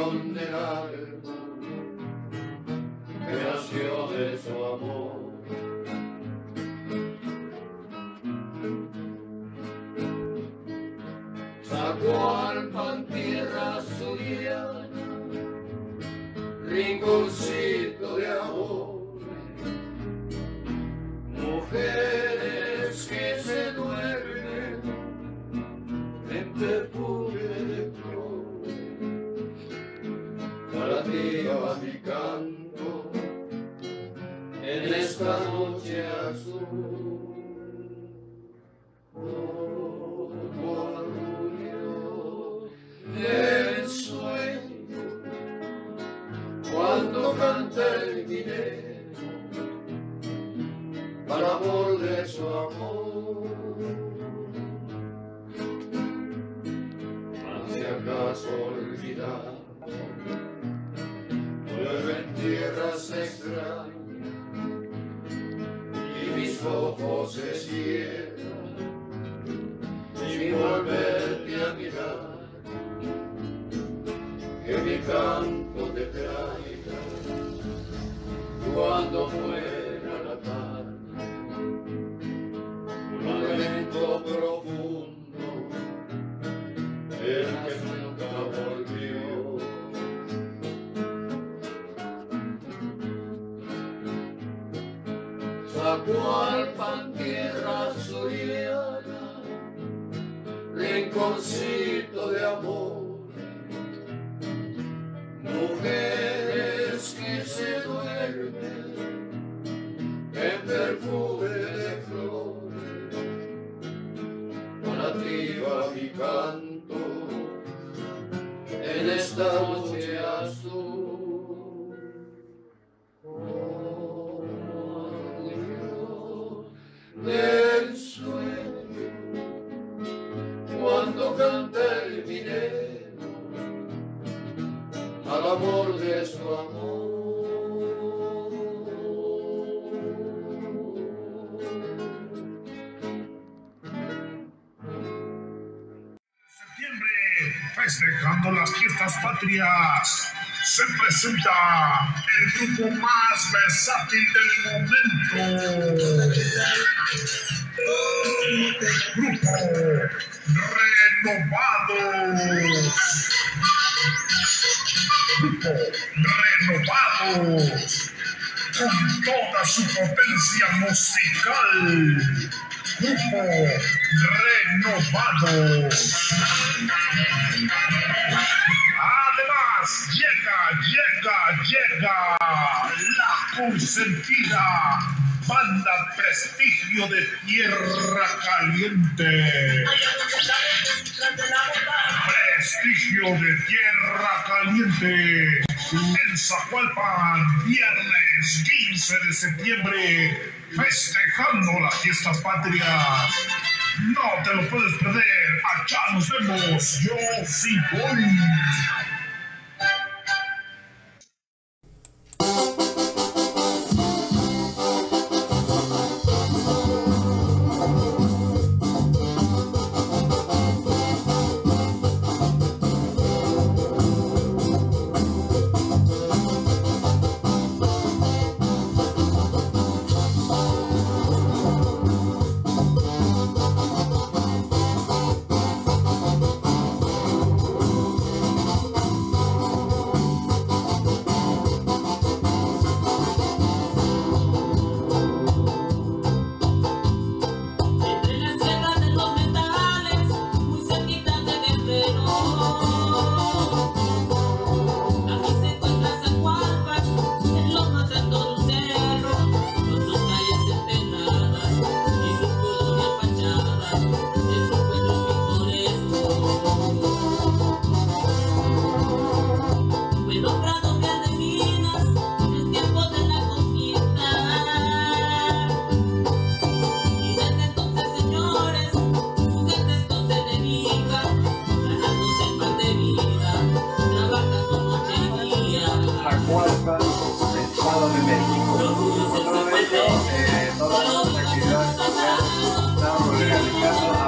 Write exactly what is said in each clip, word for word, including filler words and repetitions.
expresión del alma que nació de su amor. Sacó al pan tierra suyana, rinconcito de amor, mujeres que se duermen en perfume de flor. Para ti va mi canto en esta noche azul. El sueño, cuando terminé, al amor de su amor. Si acaso olvidar, vuelve en tierras extrañas y mis ojos se cierran sin volverte a mirar. Que mi canto te traiga cuando muera la tarde, un lamento profundo, el que nunca volvió. Sacó al pan tierra suyana, rinconcito de amor, mujeres que se duermen en perfume de flores. Para ti va mi canto en esta noche azul. Oh, orgullo del sueño, cuando canta el minero al amor de su amor. Septiembre, festejando las fiestas patrias, se presenta el grupo más versátil del momento. Grupo Renovados. Grupo Renovados, con toda su potencia musical. Grupo Renovados. Además, llega, llega, llega la consentida banda Prestigio de Tierra Caliente. Prestigio de Tierra Caliente en Zacualpan, viernes quince de septiembre, festejando las fiestas patrias. No te lo puedes perder, allá nos vemos, yo sí voy.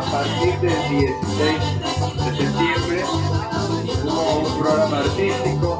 partir del dieciséis de septiembre hubo un programa artístico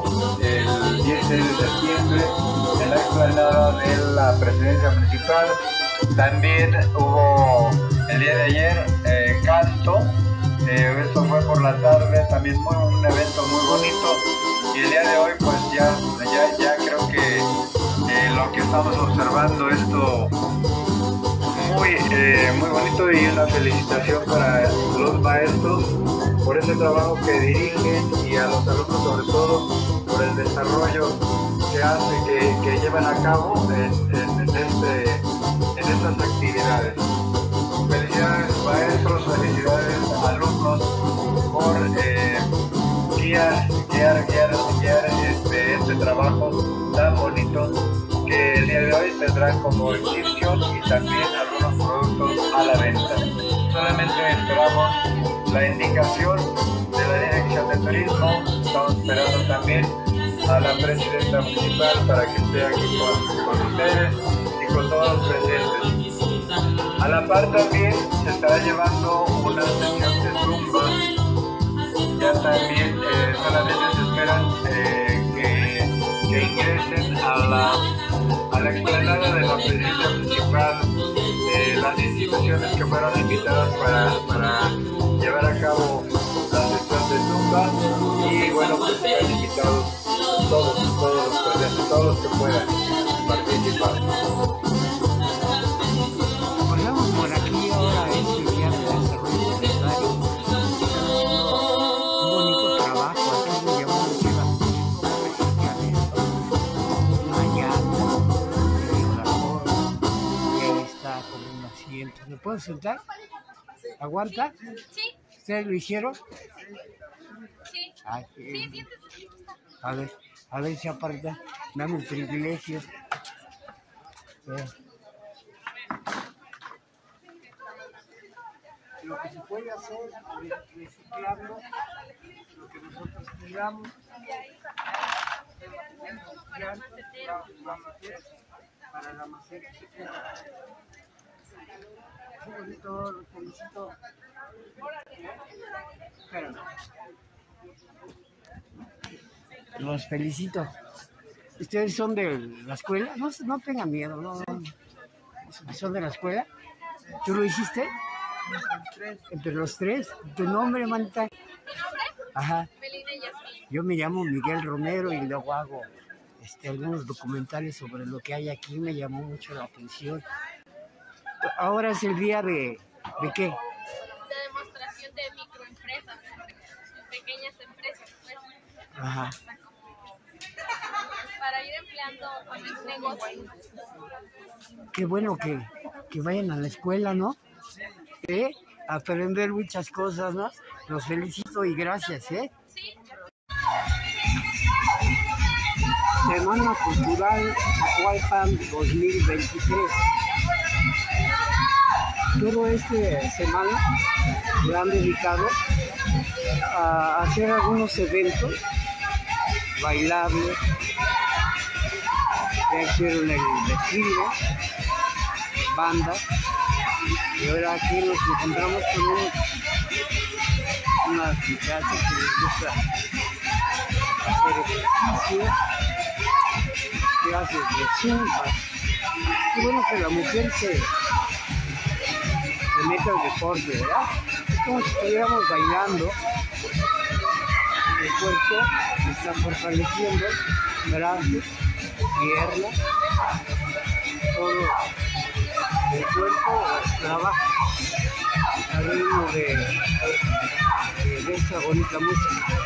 seis de septiembre en la explanada de la presidencia municipal. También hubo el día de ayer eh, canto, eh, esto fue por la tarde, también muy, un evento muy bonito. Y el día de hoy pues ya, ya, ya creo que eh, lo que estamos observando esto muy, eh, muy bonito, y una felicitación para los maestros por ese trabajo que dirigen, y a los alumnos sobre todo por el desarrollo que hace, que, que llevan a cabo en, en, en, este, en estas actividades. Felicidades maestros, felicidades alumnos por eh, guiar, guiar, guiar, guiar este, este trabajo tan bonito que el día de hoy tendrán como exhibición y también algunos productos a la venta. Solamente esperamos la indicación de la Dirección de Turismo. Estamos esperando también a la presidenta municipal para que esté aquí con, con ustedes y con todos los presentes. A la par también se estará llevando una sesión de zumba. Ya también eh, solamente se esperan eh, que, que ingresen a la, a la explanada de la presidencia municipal eh, las instituciones que fueron invitadas para, para llevar a cabo la sesión de zumba. Y bueno, pues están invitados todos, todos los presentes, todos los que puedan participar. Pasamos por aquí ahora este día de desarrollo comunitario. Un bonito trabajo, aquí me llamó mucho la atención cómo allá, la forma, y ahí está como un asiento. ¿Me puedo sentar? ¿Aguanta? Sí. ¿Ustedes lo hicieron? Sí. Ay, Sí, eh, siéntese. a ver, a ver si aparta, dame el privilegio. Eh. Lo que se puede hacer, reciclando lo que nosotros tiramos, para la maceta. Qué bonito, los felicito. Espérame. Los felicito. ¿Ustedes son de la escuela? No, no tengan miedo, no. ¿Son de la escuela? ¿Tú lo hiciste? Entre los tres. ¿Tu nombre, manita? ¿Mi nombre? Ajá. Melina Yasmin. Yo me llamo Miguel Romero y luego hago este, algunos documentales sobre lo que hay aquí. Me llamó mucho la atención. Ahora es el día de... ¿De qué? De demostración de microempresas, pequeñas empresas, pues. Ajá. Para ir empleando a mis negocios. Qué bueno que, que vayan a la escuela, ¿no? ¿Eh? Aprender muchas cosas, ¿no? Los felicito y gracias, ¿eh? Sí. Semana Cultural Zacualpan dos mil veintitrés. Todo esta semana le han dedicado a hacer algunos eventos bailables. Ya hicieron el desfile, bandas, y ahora aquí nos encontramos con un, unas muchachas que les gusta hacer ejercicio, clases de zumba. Qué bueno que la mujer se, se meta al deporte, ¿verdad? Es como si estuviéramos bailando, el cuerpo se está fortaleciendo, brazos, piernas, todo el cuerpo trabaja al ritmo de, de, de esta bonita música.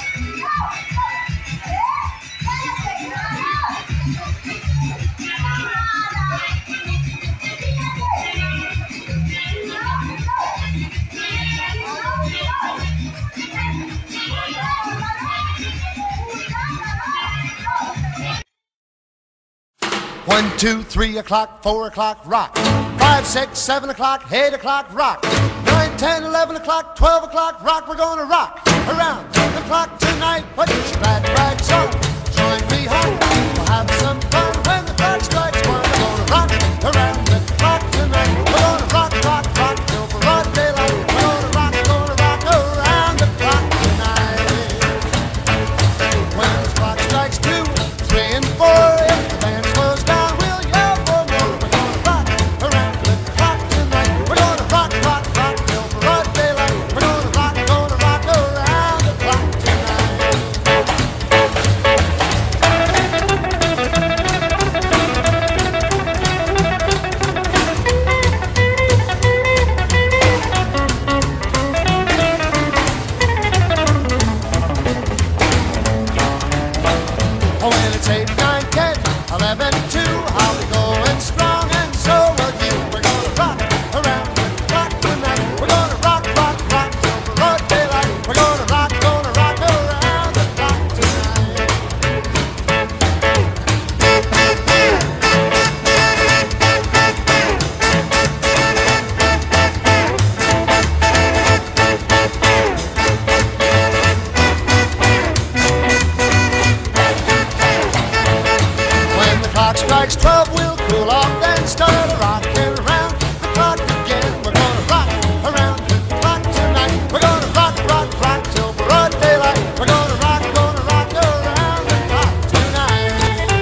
One, two, three o'clock, four o'clock, rock. Five, six, seven o'clock, eight o'clock, rock. Nine, ten, eleven o'clock, twelve o'clock, rock. We're gonna rock around the clock tonight. Put your glad rags on, join me home. We'll have some fun when the clock strikes one. We're gonna rock around the clock tonight. We're gonna rock, rock, rock till broad daylight. We're gonna rock, gonna rock around the clock tonight. When the clock strikes two, three strikes twelve, we'll cool off, then start rocking around the clock again. We're gonna rock around the clock tonight. We're gonna rock, rock, rock till broad daylight. We're gonna rock, gonna rock around the clock tonight.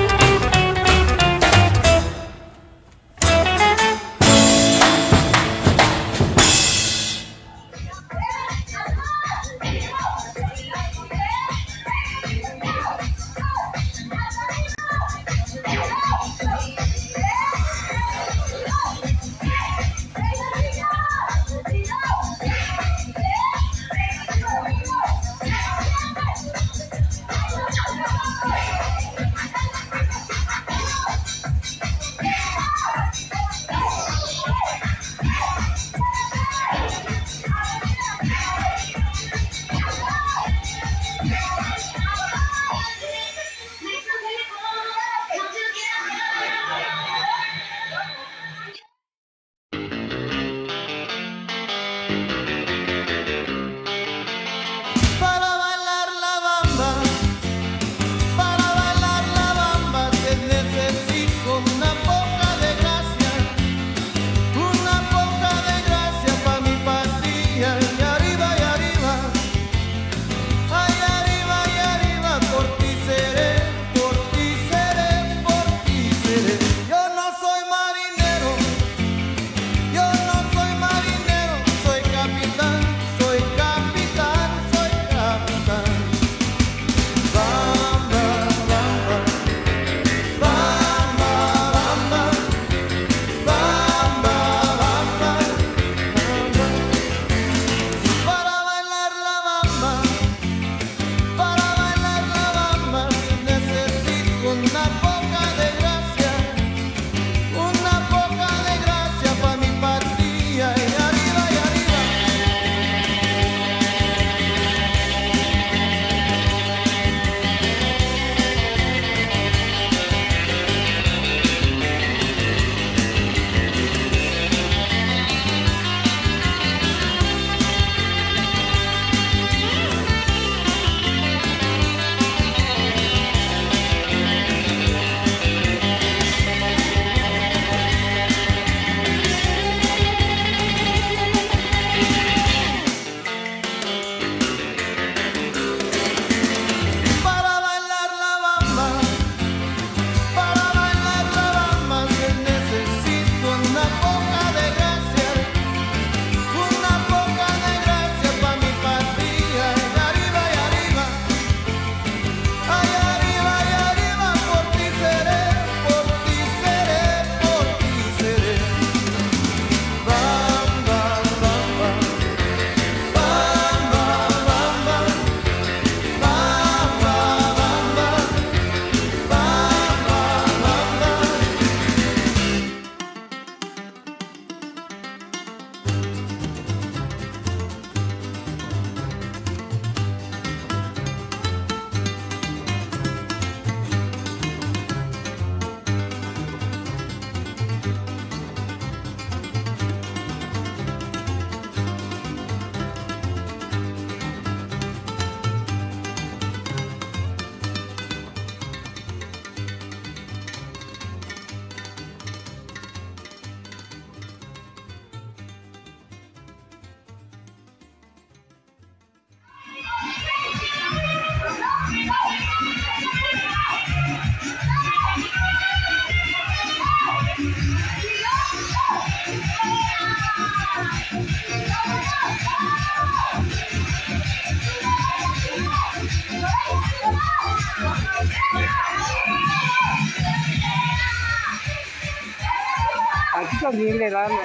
Aquí también le dan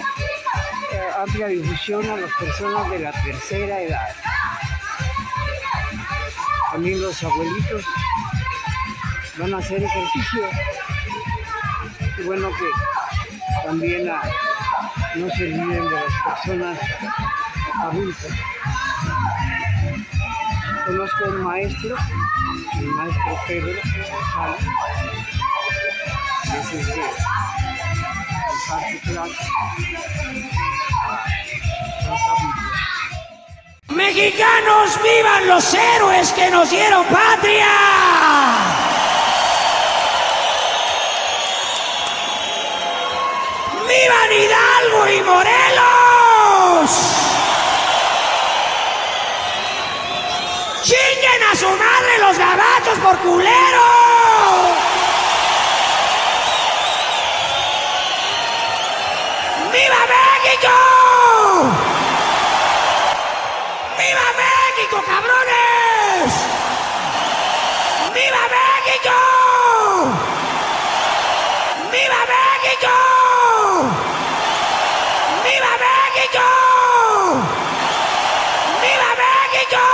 eh, amplia difusión a las personas de la tercera edad. También los abuelitos van a hacer ejercicio. Y bueno que también a, no se olviden de las personas adultas. Conozco a un maestro, el maestro Pedro González, que es el que imparte clases a los adultos. ¡Mexicanos, vivan los héroes que nos dieron patria! por culero! ¡Viva México! ¡Viva México, cabrones! ¡Viva México! ¡Viva México! ¡Viva México! ¡Viva México!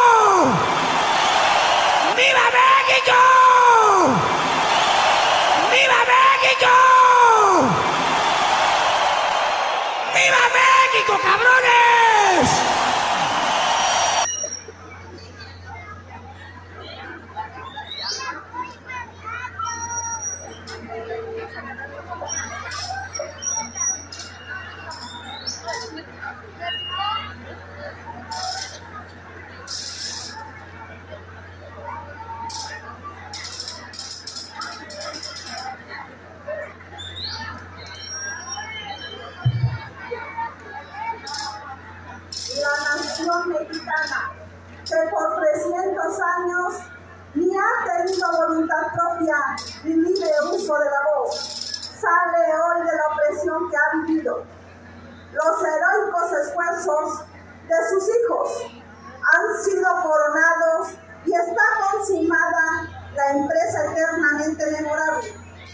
¡Viva México! ¡Viva México! ¡Viva México, cabrones! La nación mexicana, que por trescientos años ni ha tenido voluntad propia ni libre uso de la voz, sale hoy de la opresión que ha vivido. Los heroicos esfuerzos de sus hijos han sido coronados y está consumada la empresa eternamente memorable,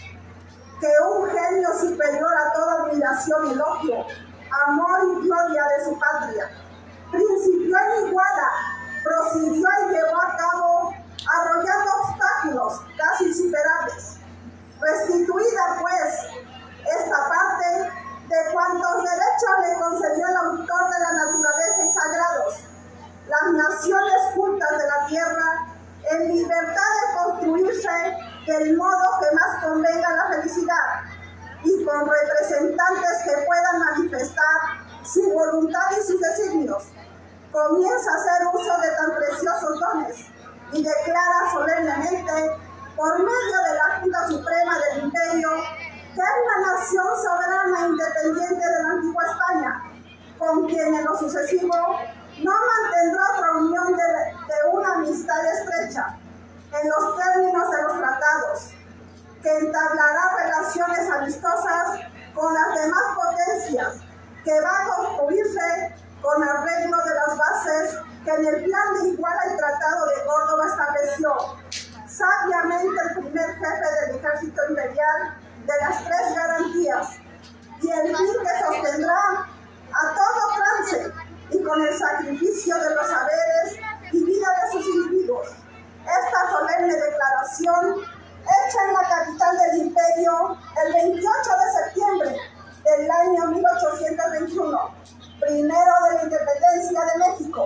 que un genio superior a toda admiración y elogio, amor y gloria de su patria, principió en Iguala, prosiguió y llevó a cabo, arrollando obstáculos casi insuperables. Restituida, pues, esta parte de cuantos derechos le concedió el autor de la naturaleza y sagrados, las naciones cultas de la tierra, en libertad de construirse del modo que más convenga la felicidad, y con representantes que puedan manifestar su voluntad y sus designios, comienza a hacer uso de tan preciosos dones y declara solemnemente, por medio de la Junta Suprema del Imperio, que es la nación soberana e independiente de la antigua España, con quien en lo sucesivo no mantendrá otra unión de, de una amistad estrecha, en los términos de los tratados, que entablará relaciones amistosas con las demás potencias, que va a construirse con arreglo de las bases que en el plan de Iguala el Tratado de Córdoba estableció. Sabiamente el primer jefe del ejército imperial de las tres garantías, y el fin que sostendrá a todo trance y con el sacrificio de los saberes y vida de sus individuos. Esta solemne declaración, hecha en la capital del imperio el veintiocho de septiembre del año mil ochocientos veintiuno, primero de la independencia de México.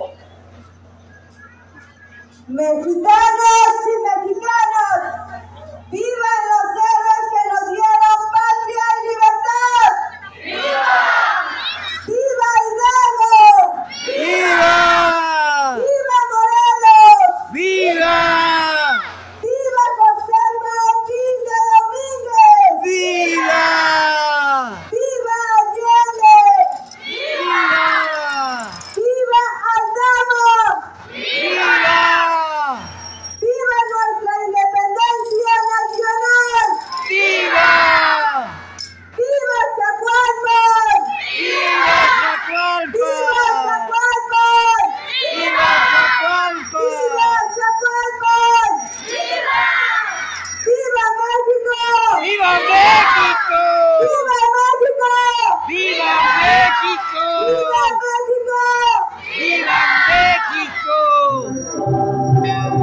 Mexicanos y mexicanos, ¡vivan los héroes que nos dieron patria y libertad! ¡Viva! ¡Viva Hidalgo! ¡Viva! ¡Viva Morelos! ¡Viva! ¡Viva José Martín de Domínguez! ¡Viva! ¡Viva Allende! ¡Viva! ¡Viva Aldama! ¡Viva! ¡Viva nuestra independencia nacional! ¡Viva! ¡Viva Zacualpan! ¡Viva Zacualpan! ¡Viva Zacualpan! ¡Viva Zacualpan! ¡Viva Zacualpan! ¡Viva! ¡Viva México! ¡Viva México! ¡Viva México! ¡Viva México! ¡Viva México! ¡Viva México!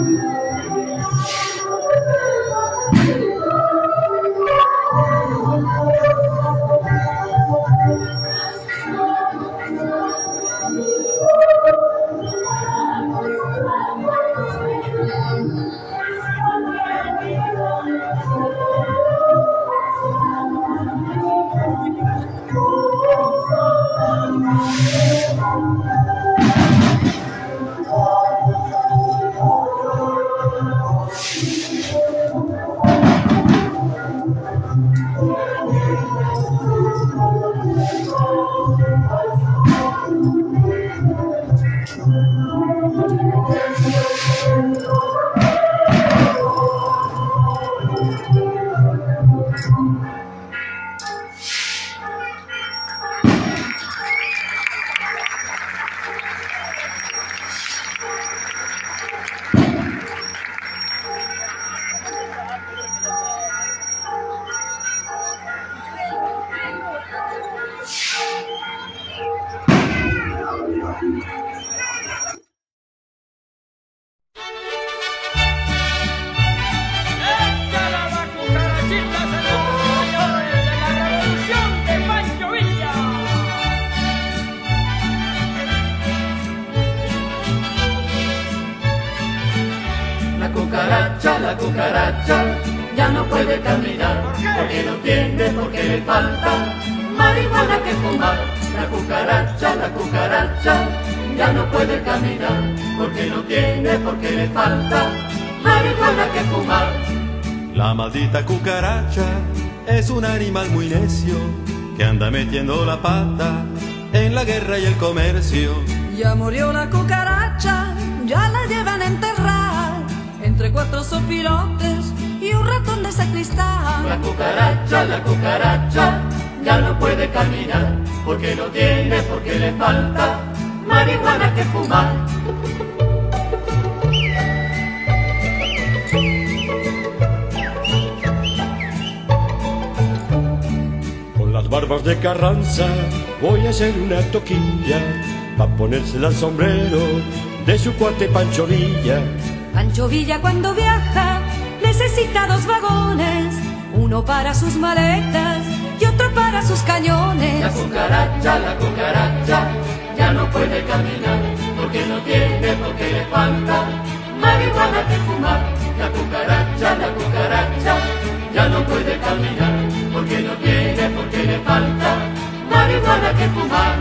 ¡Viva! La cucaracha ya no puede caminar porque no tiene, porque le falta marihuana que fumar. La cucaracha, la cucaracha ya no puede caminar porque no tiene, porque le falta marihuana que fumar. La maldita cucaracha es un animal muy necio que anda metiendo la pata en la guerra y el comercio. Ya murió la cucaracha, ya la llevan a enterrar entre cuatro sopilotes y un ratón de sacristán. La cucaracha, la cucaracha ya no puede caminar porque no tiene, porque le falta marihuana que fumar. Con las barbas de Carranza voy a hacer una toquilla pa' ponérsela al sombrero de su cuate Pancho Villa. Pancho Villa cuando viaja necesita dos vagones, uno para sus maletas y otro para sus cañones. La cucaracha, la cucaracha ya no puede caminar porque no tiene, porque le falta marihuana que fumar. La cucaracha, la cucaracha ya no puede caminar porque no tiene, porque le falta marihuana que fumar.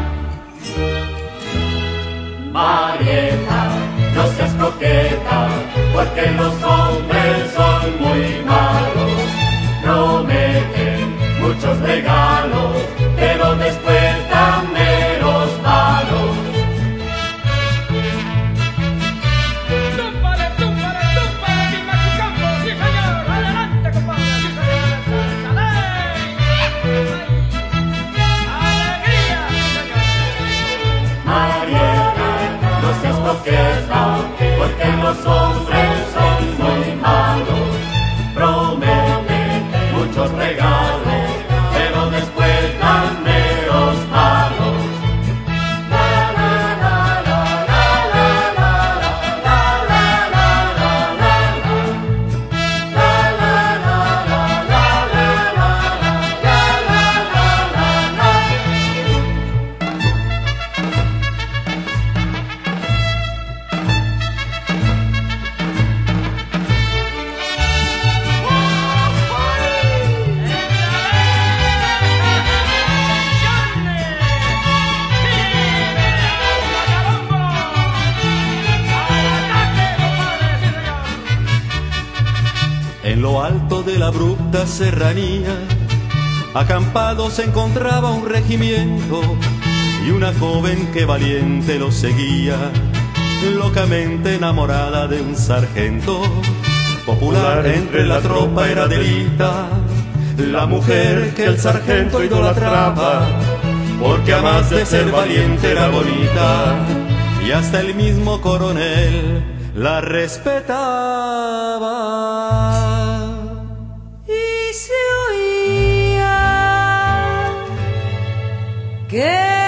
Marieta, no seas coqueta, porque los hombres son muy malos. Prometen muchos regalos, pero después dan meros palos. ¡Túmpale, túmpale, túmpale, mi machucampo! ¡Sí, señor! ¡Adelante, compadre! ¡Sí, señor! ¡Alegría, señor! Marieta, no seas coqueta, porque los hombres son muy malos. Prometen muchos regalos, pero después dan meros palos. La la la la la la la la la la la la la la la En lo alto de la abrupta serranía, acampado se encontraba un regimiento y una joven que valiente lo seguía, locamente enamorada de un sargento. Popular entre la tropa era Adelita, la mujer que el sargento idolatraba, porque a más de ser valiente era bonita, y hasta el mismo coronel la respetaba. Y se oía que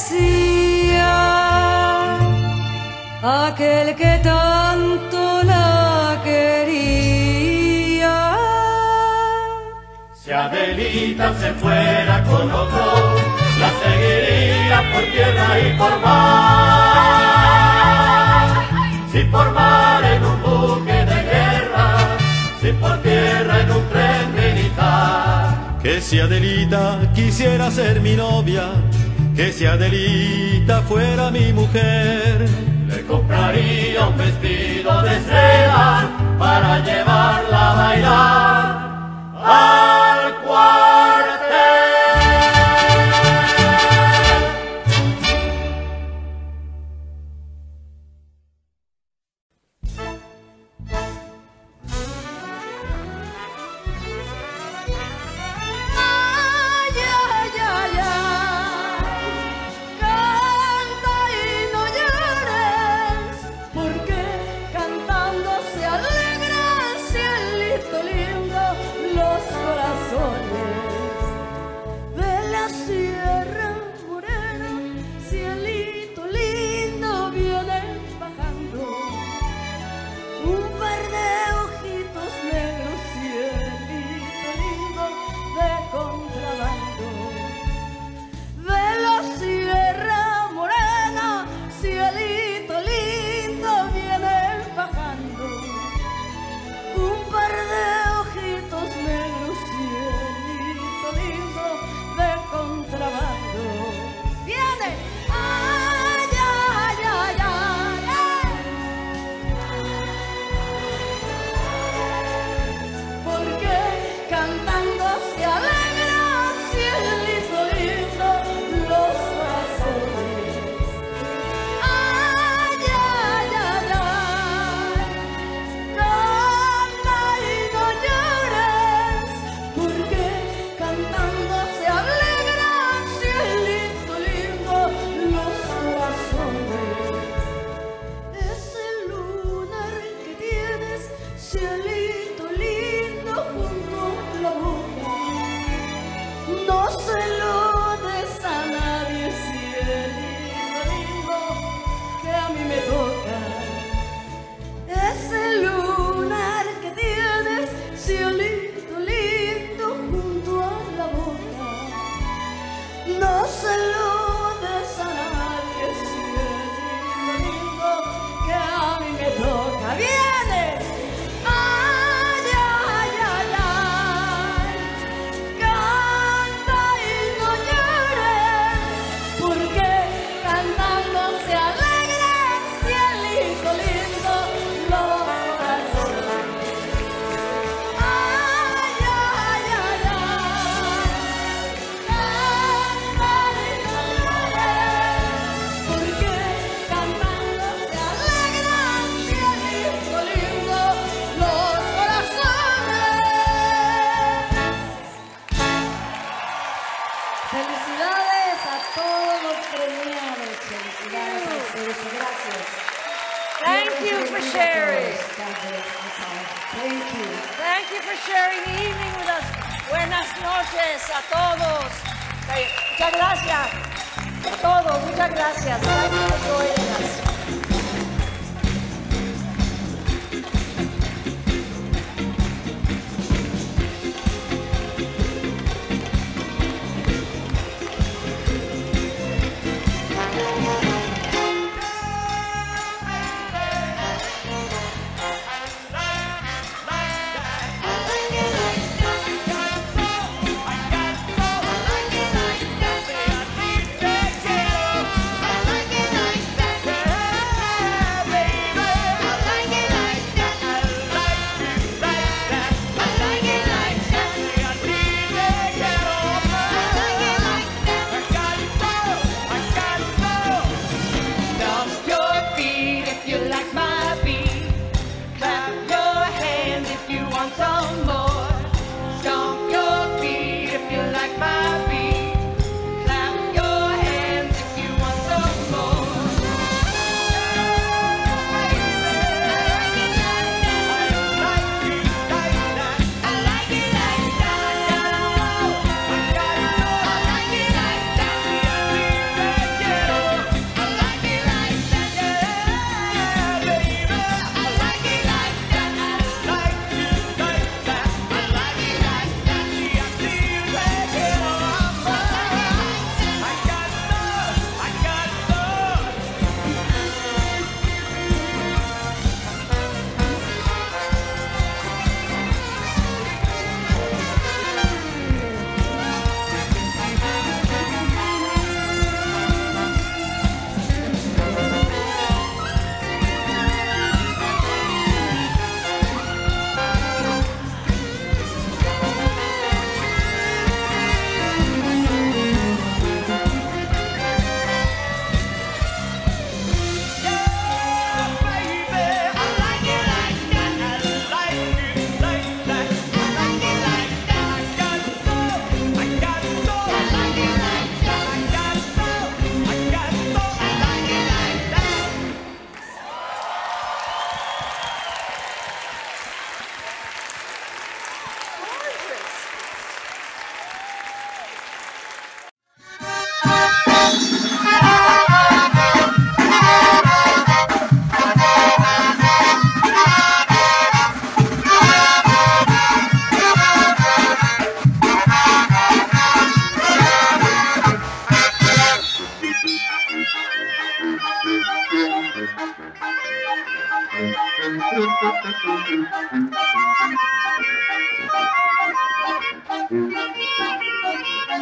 decía aquel que tanto la quería. Si Adelita se fuera con otro, la seguiría por tierra y por mar. Si por mar en un buque de guerra, si por tierra en un tren militar. Que si Adelita quisiera ser mi novia, que si Adelita fuera mi mujer, le compraría un vestido de seda para llevarla a bailar al cuartel. corazones. De la Sierra Morena, cielito lindo, viene bajando un par de ojitos negros, cielito lindo de contrabando. De la Sierra Morena, cielito lindo, viene bajando un par de ojitos negros, cielito lindo de contrabando. Viene, ay, ay, ay, ay, ay. Porque cantando se alegran, cielito lindo, los corazones. Ay, ay, ay, ay. Canta y no llores, porque cantando se alegran, cielito lindo, los corazones. Ese lunar que tienes, cielito lindo, junto a la boca, no se lo des a nadie, cielito lindo, que a mí me toca. Ese lunar que tienes, cielito lindo, junto a la boca, no se lo des a nadie, cielito lindo, que a mí me toca. Viene, ay, ay, ay, ay. Canta y no llores, porque cantando se alegran, cielito lindo, los corazones. Ay, ay, ay, ay. Canta y no llores, porque cantando se alegran, cielito lindo, los corazones. Felicidades a todos los premiados. Felicidades a ustedes. Gracias. Thank you for sharing. Thank you. Thank you for sharing the evening with us. Buenas noches a todos. Okay, muchas gracias a todos. Muchas gracias. Thank you for joining us. Te quiero,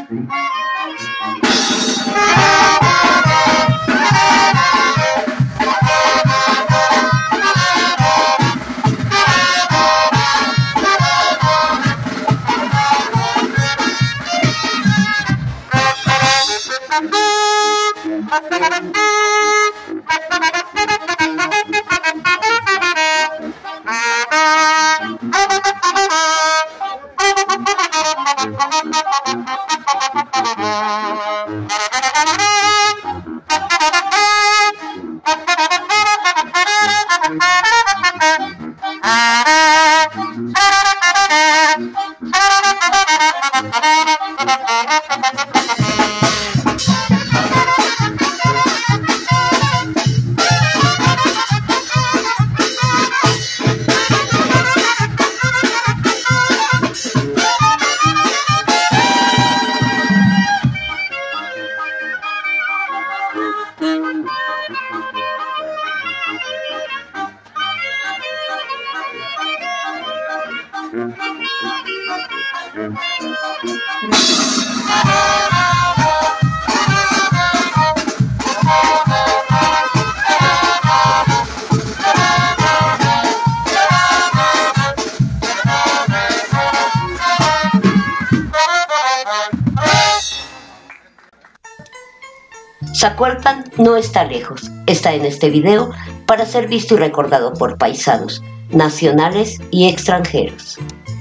Zacualpan no está lejos, está en este video para ser visto y recordado por paisanos, nacionales y extranjeros.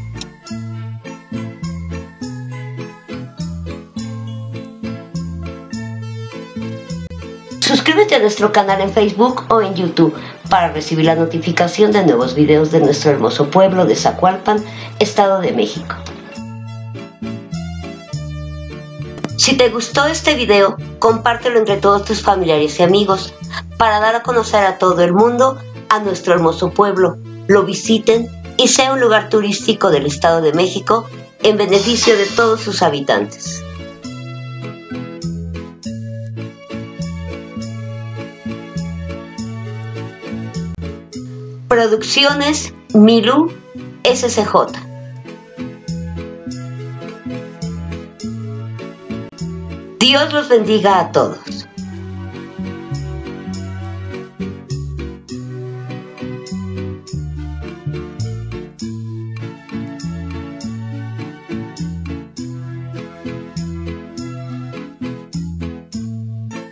Suscríbete a nuestro canal en Facebook o en YouTube para recibir la notificación de nuevos videos de nuestro hermoso pueblo de Zacualpan, Estado de México. Si te gustó este video, compártelo entre todos tus familiares y amigos para dar a conocer a todo el mundo a nuestro hermoso pueblo, lo visiten y sea un lugar turístico del Estado de México en beneficio de todos sus habitantes. Producciones Milú S C J. Dios los bendiga a todos.